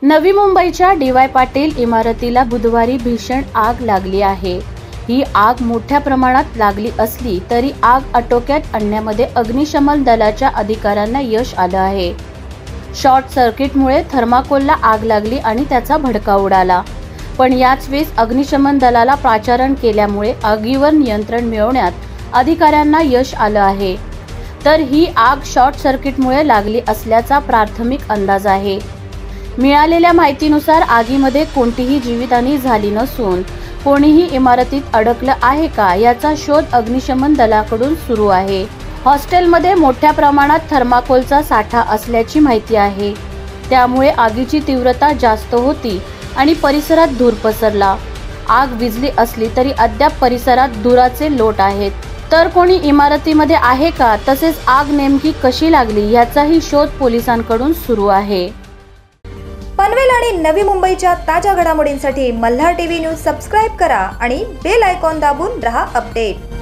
नवी मुंबईच्या डी.वाय. पाटील इमारतीला बुधवारी भीषण आग लागली आहे। ही आग मोठ्या प्रमाणात लागली असली तरी आग आटोक्यात आणण्यामध्ये अग्निशमन दलाच्या अधिकाऱ्यांना यश आलं आहे। शॉर्ट सर्किटमुळे थर्माकोलला आग लागली आणि त्याचा भडका उडाला, पण याच वेळेस अग्निशमन दलाला पाचारण केल्यामुळे आगीवर नियंत्रण मिळवण्यात अधिकाऱ्यांना यश आलं आहे। तर ही आग शॉर्ट सर्किटमुळे लागली असल्याचा प्राथमिक अंदाज आहे। मिळालेल्या माहितीनुसार आगीमध्ये कोणतीही जीवितहानी झाली नसून कोणीही इमारतीत अडकलं आहे का याचा शोध अग्निशमन दलाकडून सुरू आहे। हॉस्टेलमध्ये मोठ्या प्रमाणात थर्माकोलचा साठा असल्याची माहिती आहे, त्यामुळे आगीची तीव्रता जास्त होती आणि परिसरात धूर पसरला। आग विझली असली तरी अद्याप परिसरात धुराचे लोट आहेत। तर कोणी इमारतीमध्ये आहे का, तसेच आग नेमकी कशी लागली याचाही शोध पोलिसांकडून सुरू आहे। पनवेल आणि नवी मुंबईच्या ताज्या घडामोडींसाठी मल्हार टीव्ही न्यूज सबस्क्राइब करा आणि बेल आयकॉन दाबून रहा अपडेट।